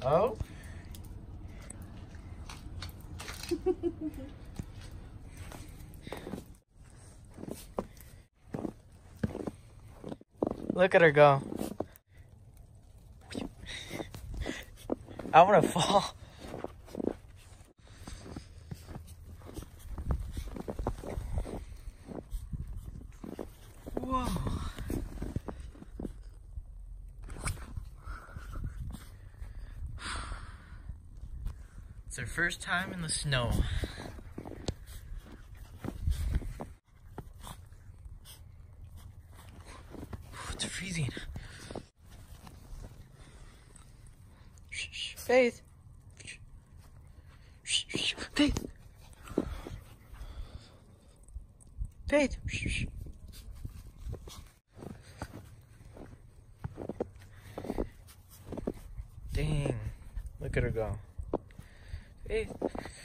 Oh. Look at her go. I want to fall. Whoa. It's our first time in the snow. It's freezing. Faith. Faith. Faith. Dang. Look at her go. Faith.